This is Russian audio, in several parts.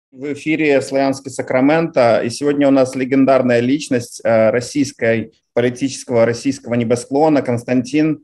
В эфире «Славянский Сакраменто», и сегодня у нас легендарная личность российского небосклона Константин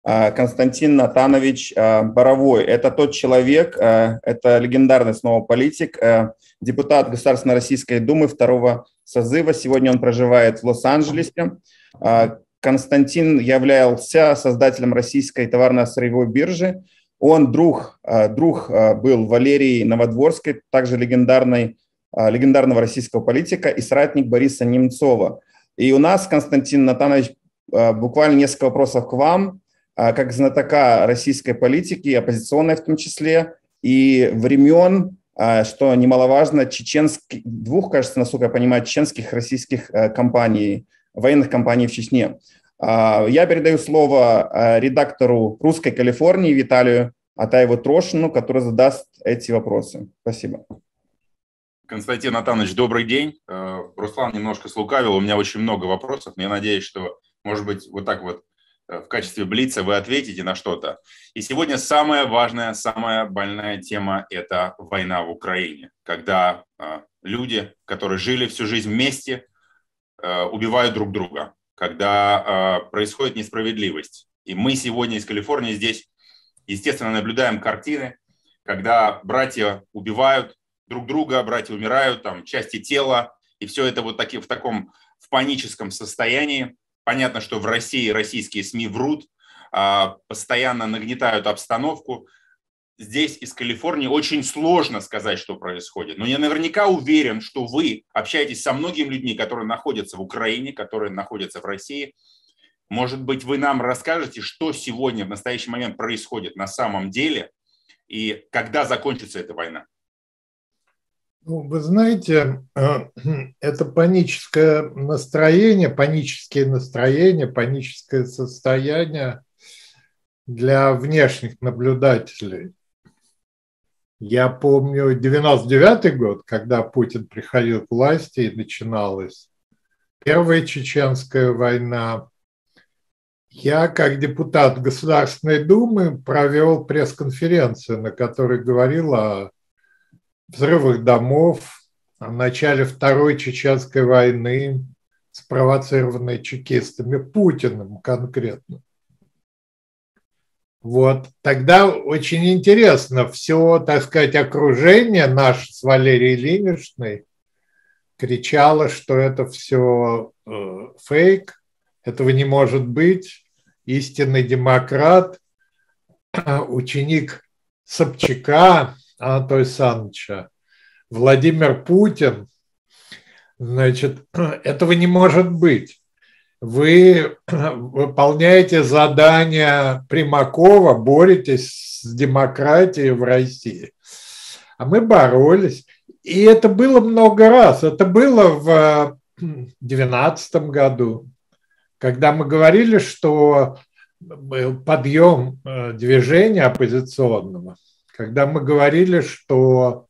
Натанович Боровой. Это тот человек, это легендарный снова политик, депутат Государственной Российской Думы второго созыва. Сегодня он проживает в Лос-Анджелесе. Константин являлся создателем Российской товарно-сырьевой биржи. Он друг был Валерии Новодворской, также легендарного российского политика, и соратник Бориса Немцова. И у нас, Константин Натанович, буквально несколько вопросов к вам, как знатока российской политики, оппозиционной в том числе, и времен, что немаловажно, двух, кажется, насколько я понимаю, чеченских российских компаний, военных компаний в Чечне. Я передаю слово редактору «Русской Калифорнии» Виталию Атаеву-Трошину, который задаст эти вопросы. Спасибо. Константин Натанович, добрый день. Руслан немножко слукавил, у меня очень много вопросов, но я надеюсь, что, может быть, вот так вот в качестве блица вы ответите на что-то. И сегодня самая важная, самая больная тема – это война в Украине, когда люди, которые жили всю жизнь вместе, убивают друг друга, когда происходит несправедливость. И мы сегодня из Калифорнии здесь, естественно, наблюдаем картины, когда братья убивают друг друга, братья умирают, там части тела, и все это вот в паническом состоянии. Понятно, что в России российские СМИ врут, постоянно нагнетают обстановку. Здесь, из Калифорнии, очень сложно сказать, что происходит. Но я наверняка уверен, что вы общаетесь со многими людьми, которые находятся в Украине, которые находятся в России. Может быть, вы нам расскажете, что сегодня в настоящий момент происходит на самом деле и когда закончится эта война? Ну, вы знаете, это паническое состояние для внешних наблюдателей. Я помню 99-й год, когда Путин приходил к власти и начиналась Первая Чеченская война. Я, как депутат Государственной Думы, провел пресс-конференцию, на которой говорил о взрывах домов, о начале Второй Чеченской войны, спровоцированной чекистами, Путиным конкретно. Вот, тогда очень интересно, все, так сказать, окружение наше с Валерией Ильиничной кричало, что это все фейк, этого не может быть, истинный демократ, ученик Собчака Анатолия Александровича, Владимир Путин, значит, этого не может быть. Вы выполняете задания Примакова, боретесь с демократией в России. А мы боролись. И это было много раз. Это было в 2012 году, когда мы говорили, что был подъем движения оппозиционного, когда мы говорили, что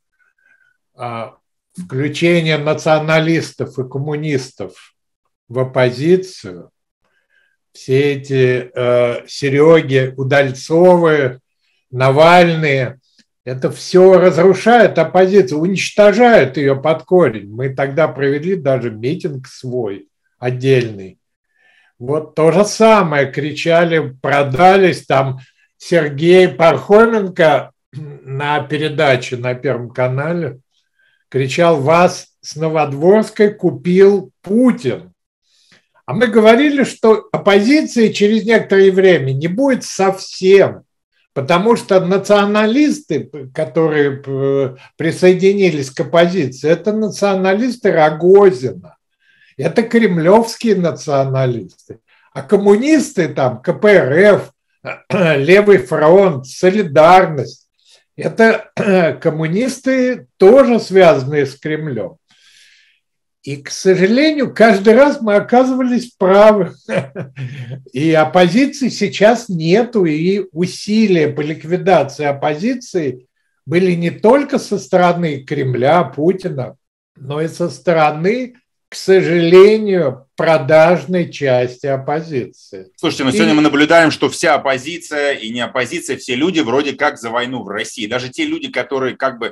включение националистов и коммунистов в оппозицию, все эти Сереги Удальцовы, Навальные, это все разрушает оппозицию, уничтожает ее под корень. Мы тогда провели даже митинг свой, отдельный. Вот то же самое, кричали, продались, там Сергей Пархоменко на передаче на Первом канале кричал: вас с Новодворской купил Путин. А мы говорили, что оппозиции через некоторое время не будет совсем, потому что националисты, которые присоединились к оппозиции, это националисты Рогозина, это кремлевские националисты. А коммунисты там, КПРФ, Левый фронт, Солидарность, это коммунисты, тоже связанные с Кремлем. И, к сожалению, каждый раз мы оказывались правы. И оппозиции сейчас нету, и усилия по ликвидации оппозиции были не только со стороны Кремля, Путина, но и со стороны, к сожалению, продажной части оппозиции. Слушайте, но сегодня мы наблюдаем, что вся оппозиция и не оппозиция, все люди вроде как за войну в России. Даже те люди, которые как бы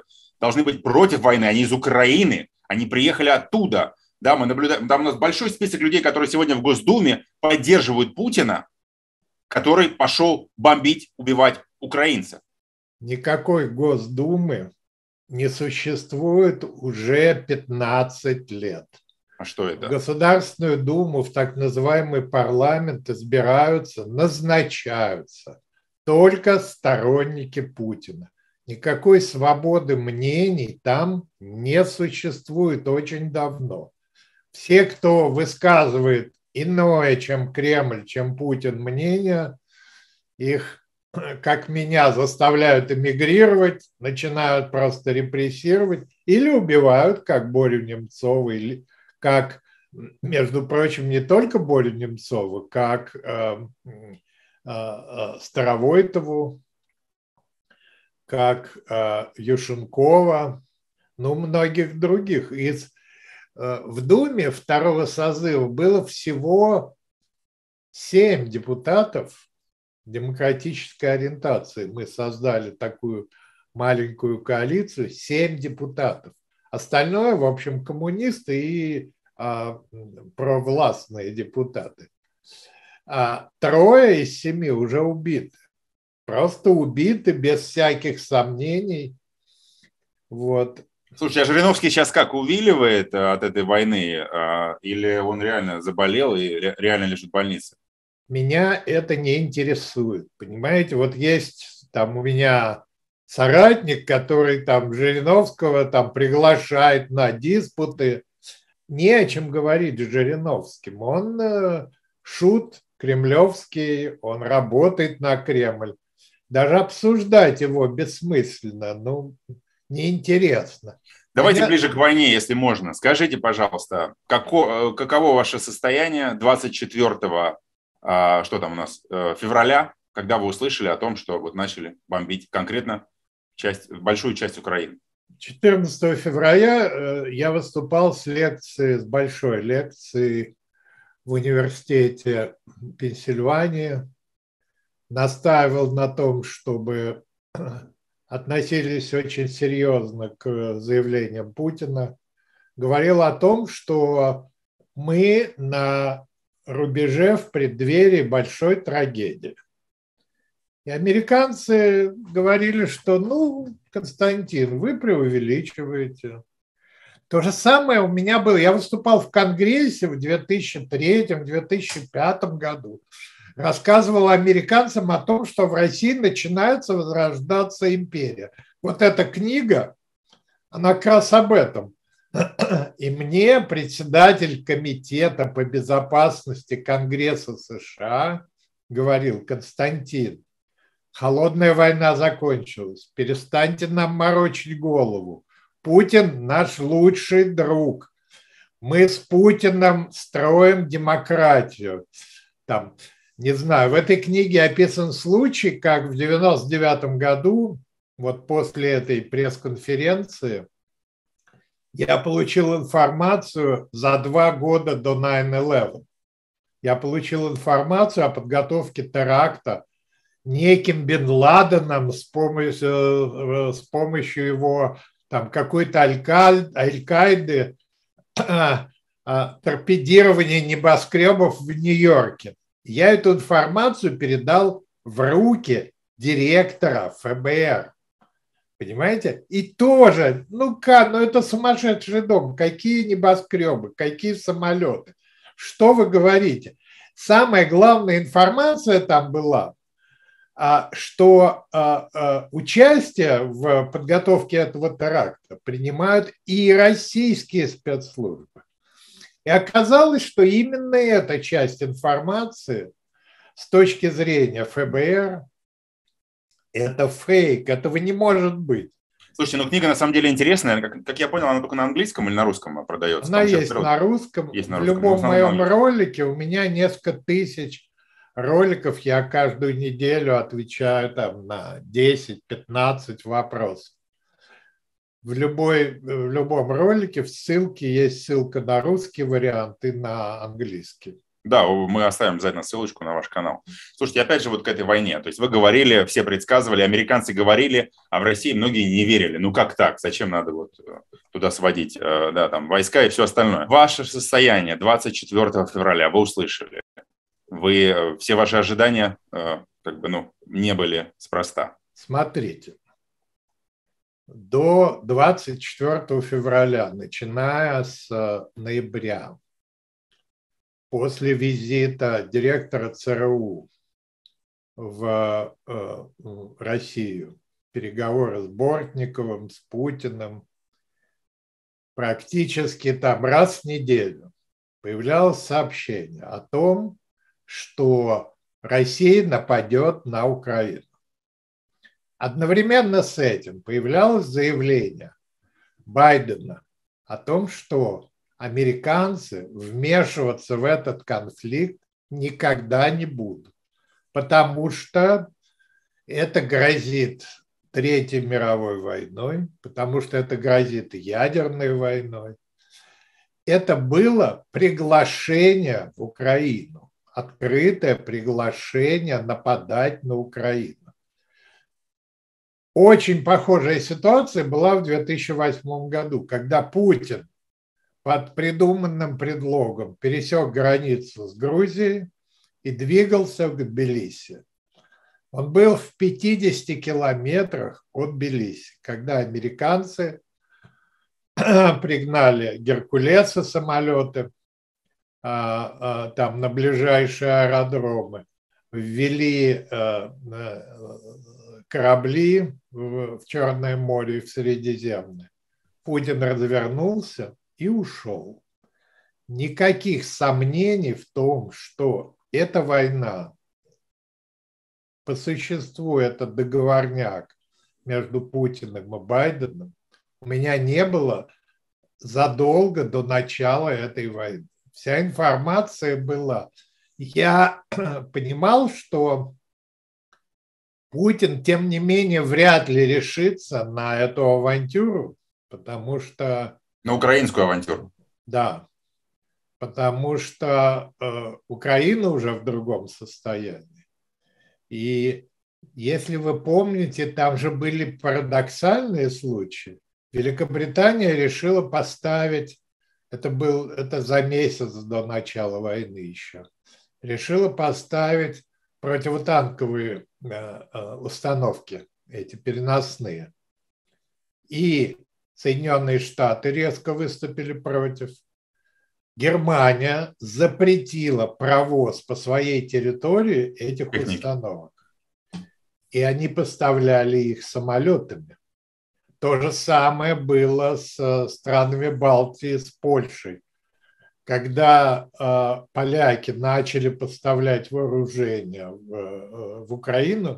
должны быть против войны, они из Украины, они приехали оттуда. Да, мы наблюдаем, там у нас большой список людей, которые сегодня в Госдуме поддерживают Путина, который пошел бомбить, убивать украинцев. Никакой Госдумы не существует уже 15 лет. А что это? В Государственную Думу, в так называемый парламент избираются, назначаются только сторонники Путина. Никакой свободы мнений там не существует очень давно. Все, кто высказывает иное, чем Кремль, чем Путин мнение, их, как меня, заставляют эмигрировать, начинают просто репрессировать или убивают, как Борю Немцову, или как, между прочим, не только Борю Немцову, как Старовойтову, как Юшенкова, ну, многих других. В Думе второго созыва было всего 7 депутатов демократической ориентации. Мы создали такую маленькую коалицию, 7 депутатов. Остальное, в общем, коммунисты и провластные депутаты. А 3 из 7 уже убиты. Просто убиты без всяких сомнений. Вот. Слушай, а Жириновский сейчас как, увиливает от этой войны? Или он реально заболел и реально лежит в больнице? Меня это не интересует. Понимаете, вот есть там у меня соратник, который там Жириновского там приглашает на диспуты. Не о чем говорить с Жириновским. Он шут кремлевский, он работает на Кремль. Даже обсуждать его бессмысленно, ну, неинтересно. Давайте ближе к войне, если можно. Скажите, пожалуйста, каково ваше состояние 24-го, что там у нас, февраля, когда вы услышали о том, что вот начали бомбить конкретно большую часть Украины? 14 февраля я выступал с большой лекцией в университете Пенсильвании, настаивал на том, чтобы относились очень серьезно к заявлениям Путина, говорил о том, что мы на рубеже в преддверии большой трагедии. И американцы говорили, что, ну, Константин, вы преувеличиваете. То же самое у меня было. Я выступал в Конгрессе в 2003-2005 году. Рассказывал американцам о том, что в России начинается возрождаться империя. Вот эта книга, она как раз об этом. И мне председатель комитета по безопасности Конгресса США говорил: Константин, холодная война закончилась, перестаньте нам морочить голову. Путин наш лучший друг. Мы с Путиным строим демократию. Там, не знаю, в этой книге описан случай, как в 1999 году, вот после этой пресс-конференции, я получил информацию за 2 года до 9/11. Я получил информацию о подготовке теракта неким Бен Ладеном с помощью его там какой-то Аль-Каиды, торпедирования небоскребов в Нью-Йорке. Я эту информацию передал в руки директора ФБР. Понимаете? И тоже, ну это сумасшедший дом. Какие небоскребы, какие самолеты? Что вы говорите? Самая главная информация там была, что участие в подготовке этого теракта принимают и российские спецслужбы. И оказалось, что именно эта часть информации с точки зрения ФБР – это фейк, этого не может быть. Слушайте, ну книга на самом деле интересная. Как я понял, она только на английском или на русском продается? Она есть на русском. Есть на в русском. Любом моем ролике у меня несколько тысяч роликов, я каждую неделю отвечаю там на 10-15 вопросов. В любом ролике в ссылке есть ссылка на русский вариант и на английский. Да, мы оставим обязательно ссылочку на ваш канал. Слушайте, опять же, вот к этой войне. То есть вы говорили, все предсказывали, американцы говорили, а в России многие не верили. Ну как так? Зачем надо вот туда сводить, да, там, войска и все остальное? Ваше состояние 24 февраля вы услышали. Все ваши ожидания как бы, ну, не были спроста. Смотрите, до 24 февраля, начиная с ноября, после визита директора ЦРУ в Россию, переговоры с Бортниковым, с Путиным, практически там раз в неделю появлялось сообщение о том, что Россия нападет на Украину. Одновременно с этим появлялось заявление Байдена о том, что американцы вмешиваться в этот конфликт никогда не будут, потому что это грозит Третьей мировой войной, потому что это грозит ядерной войной. Это было приглашение в Украину, открытое приглашение нападать на Украину. Очень похожая ситуация была в 2008 году, когда Путин под придуманным предлогом пересек границу с Грузией и двигался в Тбилиси. Он был в 50 километрах от Тбилиси, когда американцы пригнали Геркулесы самолеты там на ближайшие аэродромы, ввели корабли в Черное море и в Средиземное. Путин развернулся и ушел. Никаких сомнений в том, что эта война, по существу это договорняк между Путиным и Байденом, у меня не было задолго до начала этой войны. Вся информация была. Я понимал, что Путин, тем не менее, вряд ли решится на эту авантюру, потому что... На украинскую авантюру. Да, потому что Украина уже в другом состоянии. И если вы помните, там же были парадоксальные случаи. Великобритания решила поставить, это за месяц до начала войны еще, решила поставить противотанковые установки, эти переносные. И Соединенные Штаты резко выступили против. Германия запретила провоз по своей территории этих установок. И они поставляли их самолетами. То же самое было с странами Балтии, с Польшей. Когда поляки начали поставлять вооружение в Украину,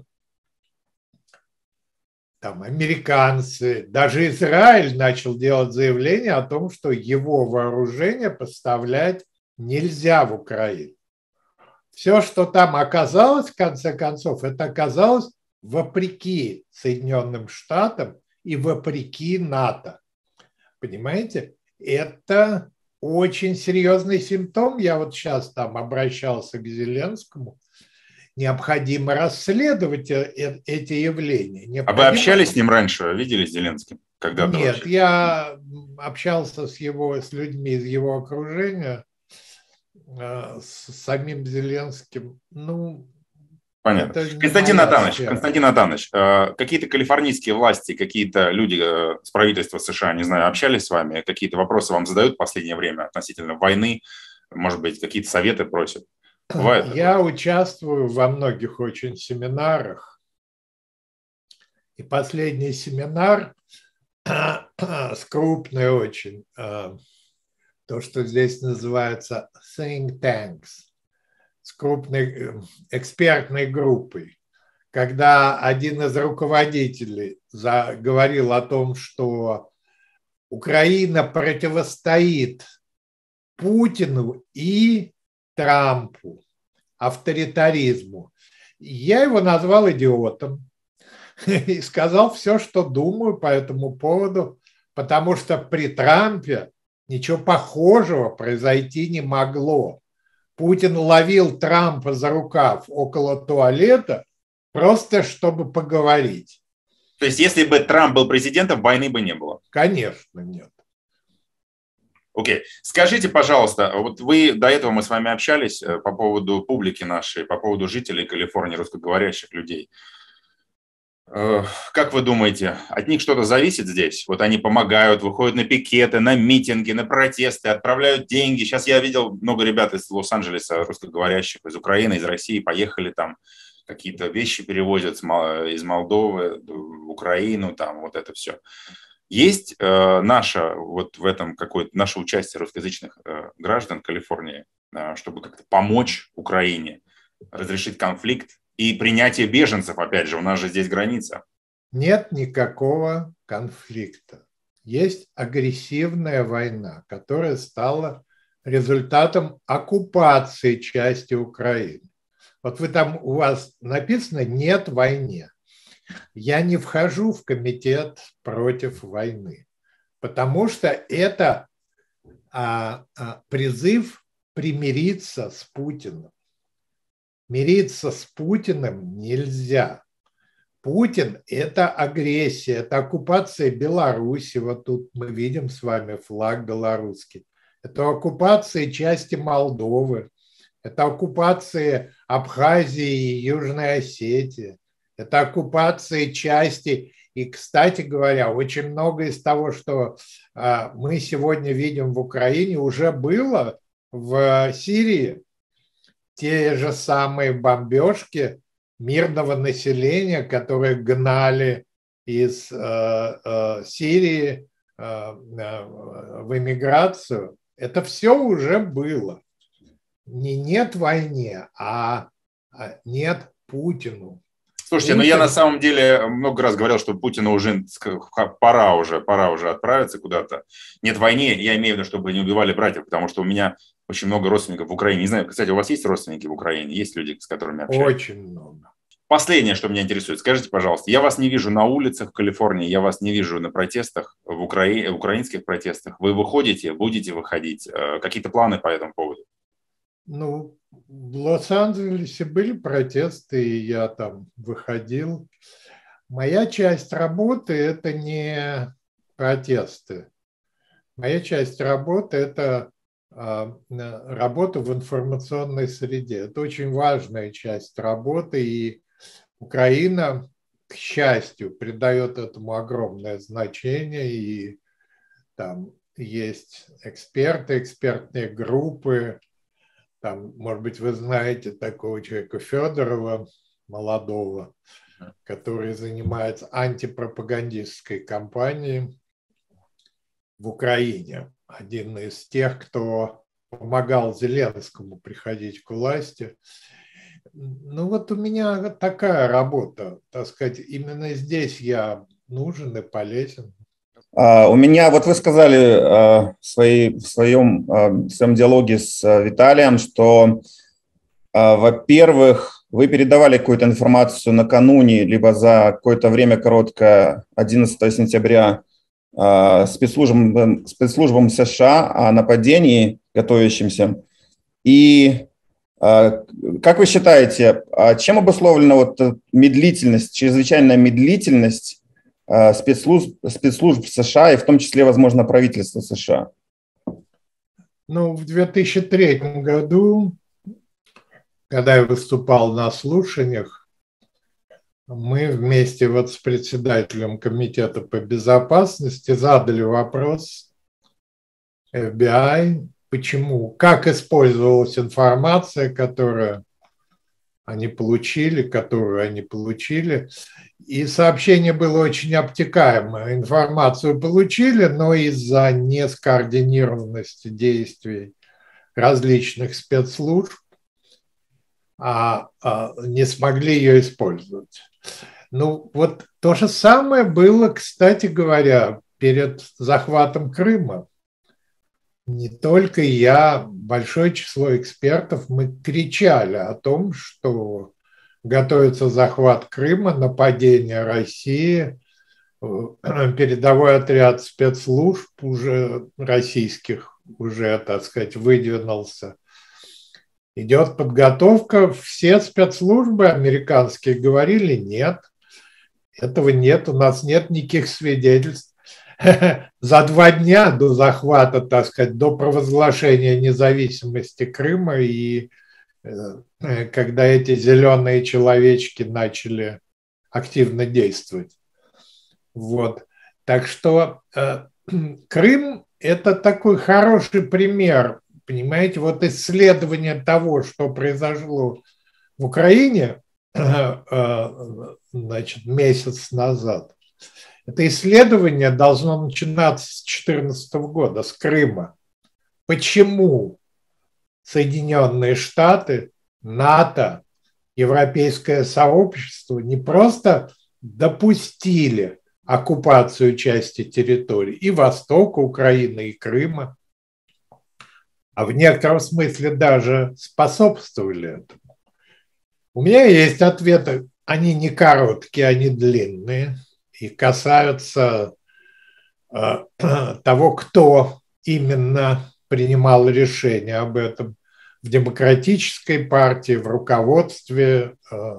там американцы, даже Израиль начал делать заявление о том, что его вооружение поставлять нельзя в Украину. Все, что там оказалось, в конце концов, это оказалось вопреки Соединенным Штатам и вопреки НАТО. Понимаете? Это очень серьезный симптом. Я вот сейчас там обращался к Зеленскому. Необходимо расследовать эти явления. А вы общались с ним раньше? Видели с Зеленским? Когда-то Нет, вообще? Я общался с людьми из его окружения, с самим Зеленским. Ну, понятно. Константин Натанович, какие-то калифорнийские власти, какие-то люди с правительства США, не знаю, общались с вами? Какие-то вопросы вам задают в последнее время относительно войны? Может быть, какие-то советы просят? Бывает такое? Я участвую во многих очень семинарах. И последний семинар с крупной очень, то, что здесь называется think tanks, с крупной экспертной группой, когда один из руководителей говорил о том, что Украина противостоит Путину и Трампу, авторитаризму. Я его назвал идиотом и сказал все, что думаю по этому поводу, потому что при Трампе ничего похожего произойти не могло. Путин ловил Трампа за рукав около туалета просто чтобы поговорить. То есть если бы Трамп был президентом, войны бы не было? Конечно, нет. Окей. Скажите, пожалуйста, вот вы до этого мы с вами общались по поводу публики нашей, по поводу жителей Калифорнии, русскоговорящих людей. Как вы думаете, от них что-то зависит здесь? Вот они помогают, выходят на пикеты, на митинги, на протесты, отправляют деньги. Сейчас я видел много ребят из Лос-Анджелеса, русскоговорящих, из Украины, из России, поехали там, какие-то вещи перевозят из Молдовы в Украину, там вот это все. Есть наше вот в этом какое-то наше участие русскоязычных граждан Калифорнии, чтобы как-то помочь Украине разрешить конфликт и принятие беженцев, опять же, у нас же здесь граница. Нет никакого конфликта. Есть агрессивная война, которая стала результатом оккупации части Украины. Вот вы там, у вас написано «нет войне». Я не вхожу в комитет против войны, потому что это призыв примириться с Путиным. Мириться с Путиным нельзя. Путин – это агрессия, это оккупация Беларуси. Вот тут мы видим с вами флаг белорусский. Это оккупация части Молдовы. Это оккупация Абхазии и Южной Осетии. Это оккупация части. И, кстати говоря, очень много из того, что мы сегодня видим в Украине, уже было в Сирии. Те же самые бомбежки мирного населения, которые гнали из Сирии в эмиграцию, это все уже было. Не нет войне, а нет Путину. Слушайте, я на самом деле много раз говорил, что Путину уже пора уже отправиться куда-то. Нет войне, я имею в виду, чтобы не убивали братьев, потому что у меня очень много родственников в Украине. Не знаю, кстати, у вас есть родственники в Украине? Есть люди, с которыми общаетесь? Очень много. Последнее, что меня интересует, скажите, пожалуйста, я вас не вижу на улицах в Калифорнии, я вас не вижу на протестах, в украинских протестах. Вы выходите, будете выходить? Какие-то планы по этому поводу? Ну, в Лос-Анджелесе были протесты, и я там выходил. Моя часть работы – это не протесты. Моя часть работы – это работа в информационной среде. Это очень важная часть работы, и Украина, к счастью, придает этому огромное значение, и там есть эксперты, экспертные группы. Там, может быть, вы знаете такого человека Федорова, молодого, который занимается антипропагандистской кампанией в Украине. Один из тех, кто помогал Зеленскому приходить к власти. Ну вот у меня такая работа, так сказать, именно здесь я нужен и полезен. У меня, вот вы сказали в своем диалоге с Виталием, что, во-первых, вы передавали какую-то информацию накануне, либо за какое-то время короткое, 11 сентября, спецслужбам США о нападении готовящемся. И как вы считаете, чем обусловлена вот медлительность, чрезвычайная медлительность спецслужб США и в том числе, возможно, правительства США? Ну, в 2003 году, когда я выступал на слушаниях, мы вместе вот с председателем комитета по безопасности задали вопрос FBI, почему, как использовалась информация, которую они получили. И сообщение было очень обтекаемое. Информацию получили, но из-за нескоординированности действий различных спецслужб не смогли ее использовать. Ну, вот то же самое было, кстати говоря, перед захватом Крыма. Не только я, большое число экспертов, мы кричали о том, что готовится захват Крыма, нападение России, передовой отряд спецслужб уже российских уже, так сказать, выдвинулся. идет подготовка. Все спецслужбы американские говорили: нет, этого нет, у нас нет никаких свидетельств. За 2 дня до захвата, так сказать, до провозглашения независимости Крыма, и когда эти зеленые человечки начали активно действовать. Вот. Так что Крым – это такой хороший пример, понимаете, вот исследование того, что произошло в Украине, значит, месяц назад. Это исследование должно начинаться с 2014 года, с Крыма. Почему Соединенные Штаты, НАТО, Европейское сообщество не просто допустили оккупацию части территорий и Востока Украины, и Крыма, а в некотором смысле даже способствовали этому. У меня есть ответы, они не короткие, они длинные и касаются того, кто именно принимал решение об этом в демократической партии, в руководстве,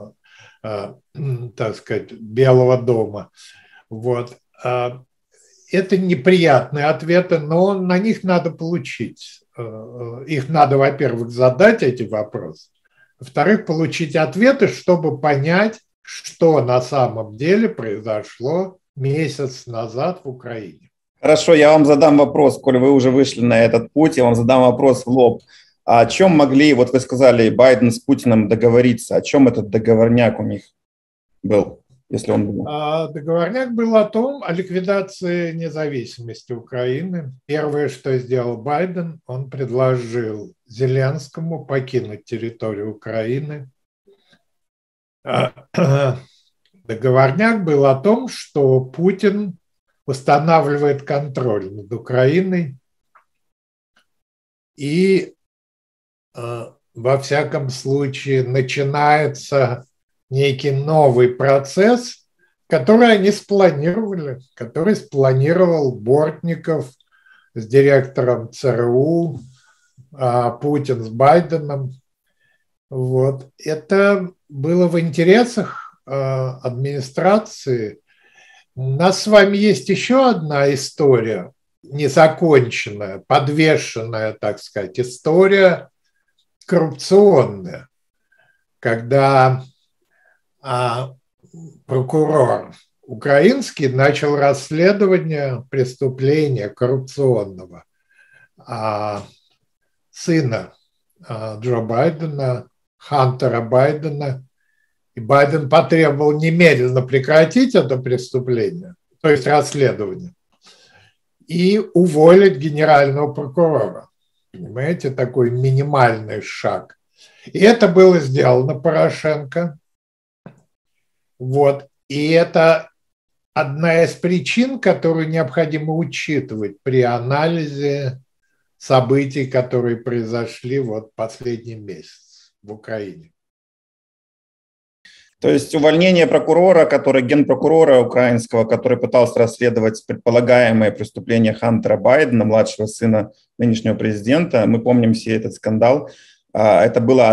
так сказать, Белого дома. Вот. Это неприятные ответы, но на них надо получить. Их надо, во-первых, задать, эти вопросы, во-вторых, получить ответы, чтобы понять, что на самом деле произошло месяц назад в Украине. Хорошо, я вам задам вопрос, коль вы уже вышли на этот путь, я вам задам вопрос в лоб. А о чем могли, вот вы сказали, Байден с Путиным договориться, о чем этот договорняк у них был, если он был? Договорняк был о ликвидации независимости Украины. Первое, что сделал Байден, он предложил Зеленскому покинуть территорию Украины. Договорняк был о том, что Путин устанавливает контроль над Украиной и, во всяком случае, начинается некий новый процесс, который они спланировали, который спланировал Бортников с директором ЦРУ, Путин с Байденом. Вот. Это было в интересах администрации. У нас с вами есть еще одна история, незаконченная, подвешенная, так сказать, история коррупционная, когда прокурор украинский начал расследование преступления коррупционного сына Джо Байдена, Хантера Байдена, и Байден потребовал немедленно прекратить это преступление, то есть расследование, и уволить генерального прокурора. Понимаете, такой минимальный шаг. И это было сделано Порошенко. Вот. И это одна из причин, которую необходимо учитывать при анализе событий, которые произошли вот последний месяц в Украине. То есть увольнение прокурора, генпрокурора украинского, который пытался расследовать предполагаемые преступления Хантера Байдена, младшего сына нынешнего президента, мы помним все этот скандал, это была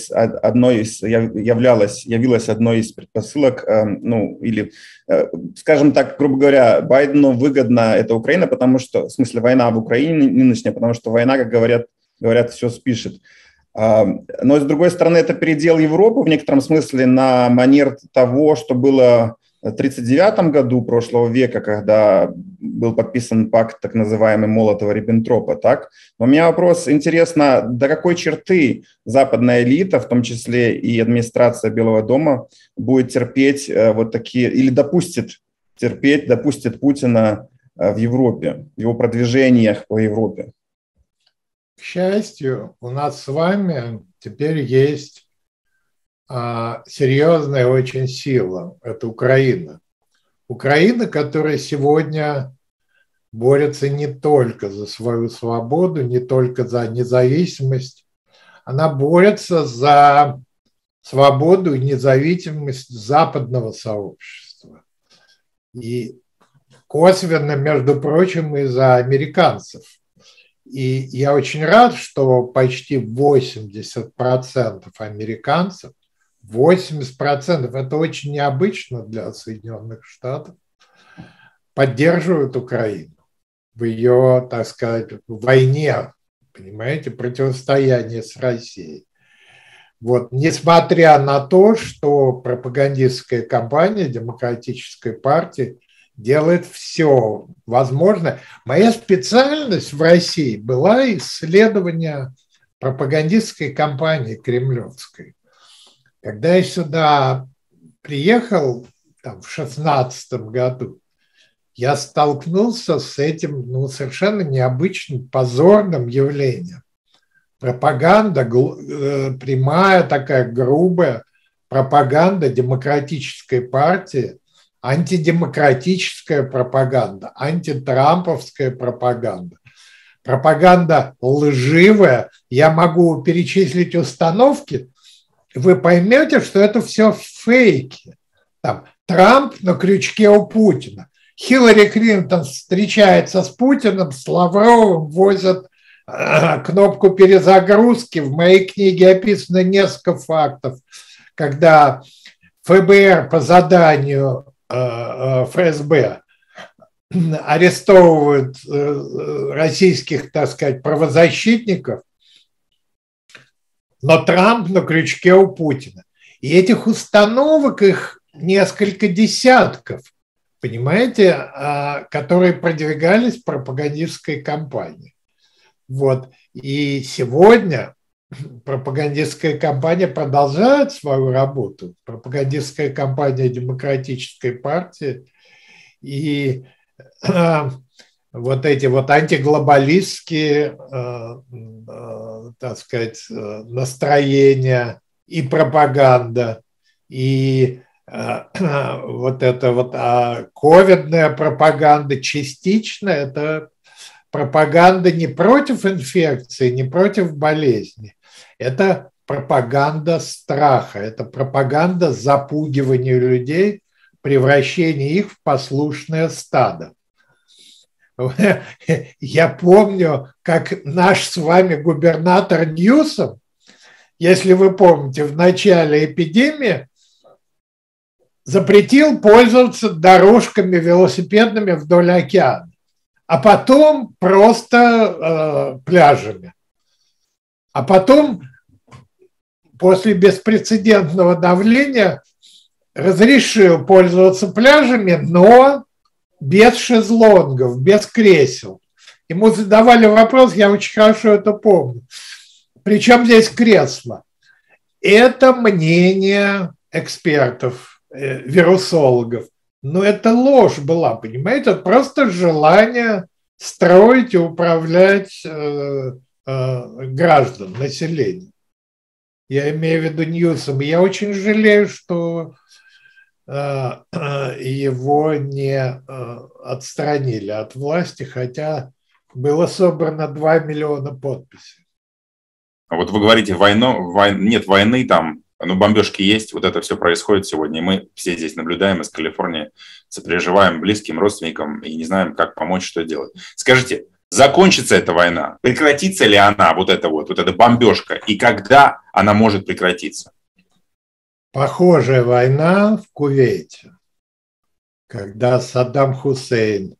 явилась одной из предпосылок, скажем так, грубо говоря, Байдену выгодна эта Украина, потому что, в смысле, война в Украине нынешняя, потому что война, как говорят, все спишет. Но, с другой стороны, это передел Европы в некотором смысле на манер того, что было в 1939 году прошлого века, когда был подписан пакт так называемый Молотова-Риббентропа. Так? Но у меня вопрос, интересно, до какой черты западная элита, в том числе и администрация Белого дома, будет терпеть вот такие, или допустит Путина в Европе, в его продвижениях по Европе? К счастью, у нас с вами теперь есть серьезная очень сила. Это Украина. Украина, которая сегодня борется не только за свою свободу, не только за независимость. Она борется за свободу и независимость западного сообщества. И косвенно, между прочим, и за американцев. И я очень рад, что почти 80% американцев, 80% это очень необычно для Соединенных Штатов, поддерживают Украину в ее, так сказать, войне, понимаете, противостоянии с Россией. Вот, несмотря на то, что пропагандистская кампания Демократической партии делает все возможное. Моя специальность в России была исследование пропагандистской кампании кремлевской. Когда я сюда приехал там, в 2016 году, я столкнулся с этим совершенно необычным, позорным явлением. Пропаганда, прямая такая грубая пропаганда Демократической партии, антидемократическая пропаганда, антитрамповская пропаганда, пропаганда лживая. Я могу перечислить установки, вы поймете, что это все фейки. Там, Трамп на крючке у Путина. Хиллари Клинтон встречается с Путиным, с Лавровым, возят кнопку перезагрузки. В моей книге описано несколько фактов, когда ФБР по заданию ФСБ арестовывают российских, так сказать, правозащитников, но Трамп на крючке у Путина. И этих установок, их несколько десятков, понимаете, которые продвигались в пропагандистской кампании. Вот. И сегодня пропагандистская кампания продолжает свою работу. Пропагандистская кампания Демократической партии и вот эти вот антиглобалистские, так сказать, настроения и пропаганда, и вот эта вот ковидная пропаганда частично это пропаганда не против инфекции, не против болезни. Это пропаганда страха, это пропаганда запугивания людей, превращения их в послушное стадо. Я помню, как наш с вами губернатор Ньюсом, если вы помните, в начале эпидемии запретил пользоваться дорожками велосипедными вдоль океана, а потом просто пляжами. А потом, после беспрецедентного давления, разрешил пользоваться пляжами, но без шезлонгов, без кресел. Ему задавали вопрос, я очень хорошо это помню. Причем здесь кресло? Это мнение экспертов, вирусологов. Но это ложь была, понимаете? Это просто желание строить и управлять граждан, населением. Я имею в виду Ньюсом. Я очень жалею, что его не отстранили от власти, хотя было собрано 2 миллиона подписей. А вот вы говорите, нет войны там, но бомбежки есть, вот это все происходит сегодня, и мы все здесь наблюдаем из Калифорнии, сопереживаем близким, родственникам и не знаем, как помочь, что делать. Скажите, закончится эта война? Прекратится ли она, вот эта бомбежка, и когда она может прекратиться? Похожая война в Кувейте, когда Саддам Хусейн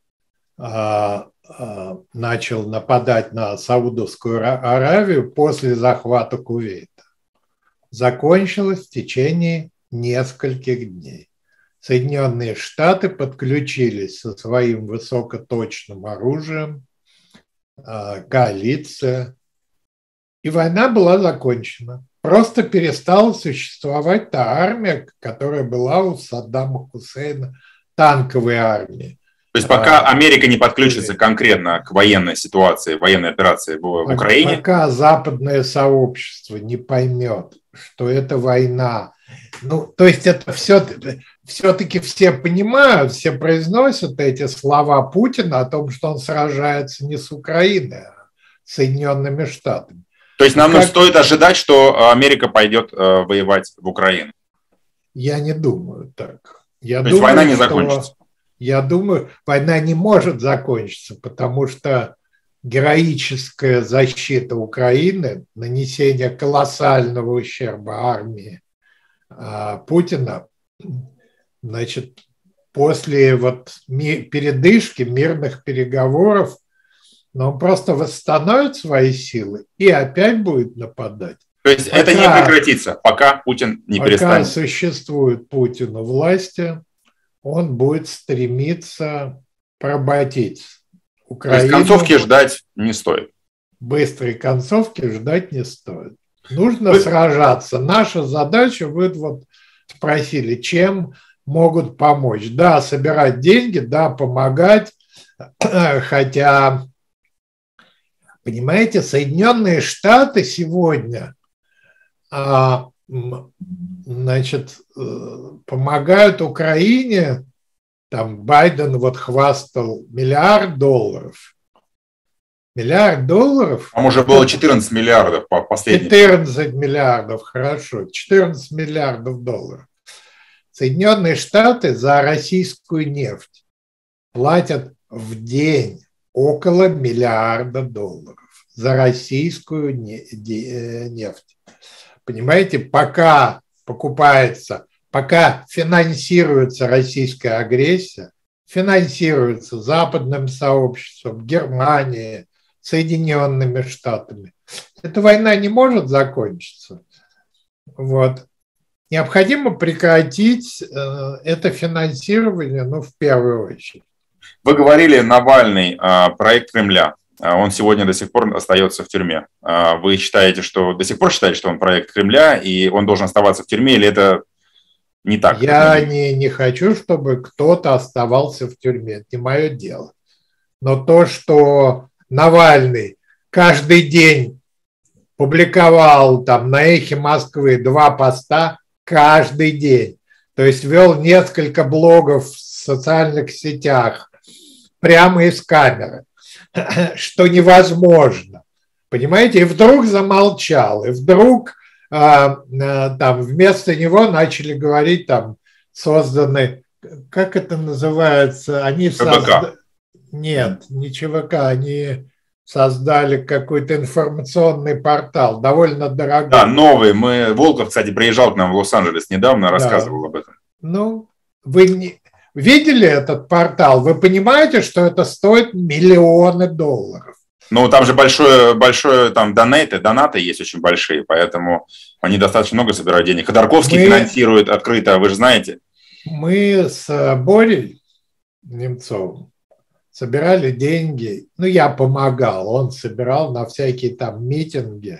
начал нападать на Саудовскую Аравию после захвата Кувейта, закончилась в течение нескольких дней. Соединенные Штаты подключились со своим высокоточным оружием, коалиция, и война была закончена. Просто перестала существовать та армия, которая была у Саддама Хусейна, танковая армия. То есть пока Америка не подключится конкретно к военной ситуации, военной операции в Украине? Пока западное сообщество не поймет, что это война. То есть это все-таки все понимают, все произносят эти слова Путина о том, что он сражается не с Украиной, а с Соединенными Штатами. То есть нам стоит ожидать, что Америка пойдет воевать в Украину? Я не думаю так. То есть война не закончится? Я думаю, война не может закончиться, потому что героическая защита Украины, нанесение колоссального ущерба армии Путина, значит, после вот передышки, мирных переговоров, но он просто восстановит свои силы и опять будет нападать. То есть это не прекратится, пока Путин не перестанет. Пока существует Путин у власти, он будет стремиться поработить Украину. То есть концовки ждать не стоит. Быстрой концовки ждать не стоит. Нужно сражаться. Наша задача, вы вот спросили, чем могут помочь. Да, собирать деньги, да, помогать, хотя, понимаете, Соединенные Штаты сегодня, значит, помогают Украине. Там Байден вот хвастал $1 миллиард. $1 миллиард? Там уже было 14 миллиардов по последнему. 14 миллиардов, хорошо. 14 миллиардов долларов. Соединенные Штаты за российскую нефть платят в день около $1 миллиарда за российскую нефть. Понимаете, пока покупается, пока финансируется российская агрессия, финансируется западным сообществом, Германией, Соединенными Штатами, эта война не может закончиться. Вот. Необходимо прекратить это финансирование, ну, в первую очередь. Вы говорили, Навальный, проект Кремля. Он сегодня до сих пор остается в тюрьме. Вы считаете, что до сих пор считаете, что он проект Кремля, и он должен оставаться в тюрьме, или это не так? Я не хочу, чтобы кто-то оставался в тюрьме. Это не мое дело. Но то, что Навальный каждый день публиковал там на «Эхе Москвы» 2 поста каждый день, то есть вел несколько блогов в социальных сетях прямо из камеры, что невозможно, понимаете, и вдруг замолчал, и вдруг там вместо него начали говорить, там созданы, как это называется, они Нет, не ЧВК, они создали какой-то информационный портал, довольно дорогой. Да, новый. Волков, кстати, приезжал к нам в Лос-Анджелес недавно, рассказывал об этом. Ну, вы не видели этот портал? Вы понимаете, что это стоит миллионы долларов? Ну, там же большое там донаты есть очень большие, поэтому они достаточно много собирают денег. Ходорковский финансирует открыто, вы же знаете. Мы с Борей Немцовым собирали деньги, ну, я помогал, он собирал на всякие там митинги.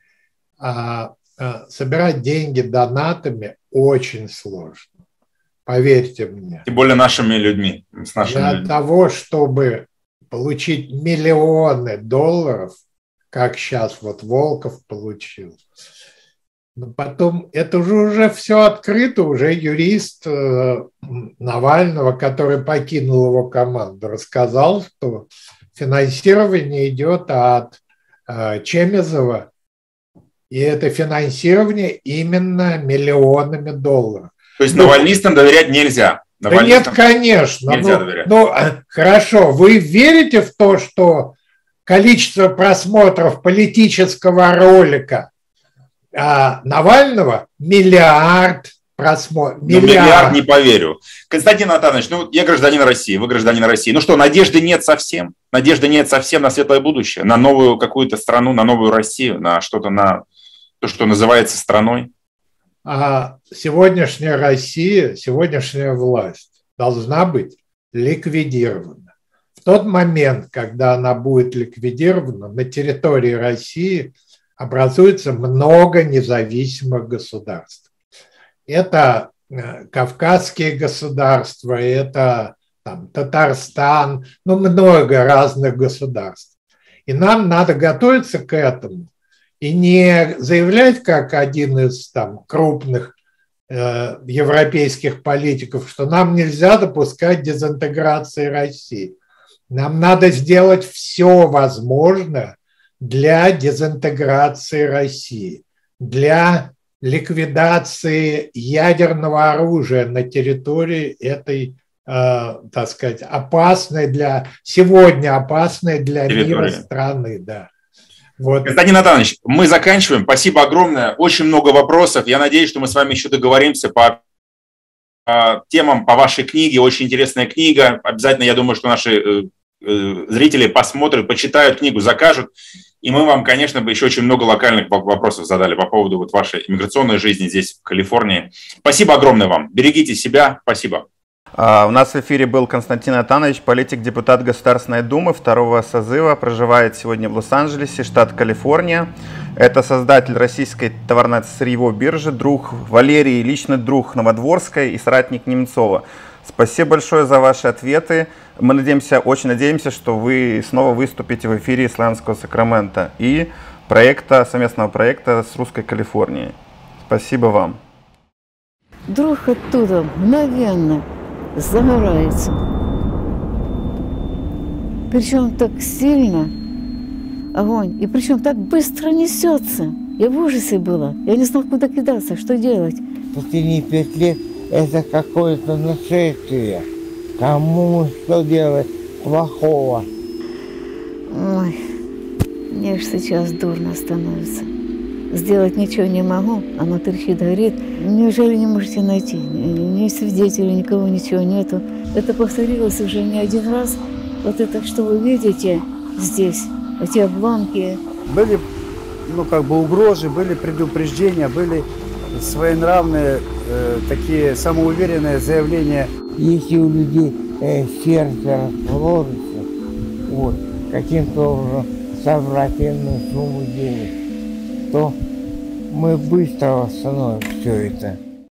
Собирать деньги донатами очень сложно, поверьте мне. Тем более нашими людьми. Для того, чтобы получить миллионы долларов, как сейчас вот Волков получил, но потом это же уже все открыто, уже юрист Навального, который покинул его команду, рассказал, что финансирование идет от Чемезова, и это финансирование именно миллионами долларов. То есть навальнистам доверять нельзя? Да нет, конечно. Нельзя доверять. Ну, хорошо, вы верите в то, что количество просмотров политического ролика Навального миллиард просмотров. Миллиард не поверю. Константин Натанович, я гражданин России, вы гражданин России. Ну что, надежды нет совсем? Надежды нет совсем на светлое будущее, на новую какую-то страну, на новую Россию, на что-то, на то, что называется страной? Сегодняшняя Россия, сегодняшняя власть должна быть ликвидирована. В тот момент, когда она будет ликвидирована, на территории России образуется много независимых государств. Это кавказские государства, это там, Татарстан, много разных государств. И нам надо готовиться к этому и не заявлять, как один из там, крупных европейских политиков, что нам нельзя допускать дезинтеграции России. Нам надо сделать все возможное для дезинтеграции России, для ликвидации ядерного оружия на территории этой так сказать, опасной для сегодня, опасной для мира страны, да. Вот. Константин Натанович, мы заканчиваем. Спасибо огромное. Очень много вопросов. Я надеюсь, что мы с вами еще договоримся по темам, по вашей книге. Очень интересная книга. Обязательно, я думаю, что наши зрители посмотрят, почитают книгу, закажут. И мы вам, конечно, бы еще очень много локальных вопросов задали по поводу вот вашей иммиграционной жизни здесь, в Калифорнии. Спасибо огромное вам. Берегите себя. Спасибо. У нас в эфире был Константин Натанович, политик, депутат Государственной Думы второго созыва, проживает сегодня в Лос-Анджелесе, штат Калифорния. Это создатель российской товарно-сырьевой биржи, друг Валерий, личный друг Новодворской и соратник Немцова. Спасибо большое за ваши ответы. Мы очень надеемся, что вы снова выступите в эфире Исламского Сакрамента и совместного проекта с Русской Калифорнией. Спасибо вам. Друг оттуда мгновенно загорается. Причем так сильно огонь. И причем так быстро несется. Я в ужасе была. Я не знала, куда кидаться, что делать. Последние 5 лет это какое-то нашествие. Кому что делать плохого? Ой, мне же сейчас дурно становится. Сделать ничего не могу, оно трещит, горит. Неужели не можете найти? Ни свидетелей, никого, ничего нету. Это повторилось уже не один раз. Вот это, что вы видите здесь, эти обломки. Были, угрозы, были предупреждения, были своенравные, такие самоуверенные заявления. Если у людей сердце расположится, вот, каким-то образом собрать иную сумму денег, то мы быстро восстановим все это.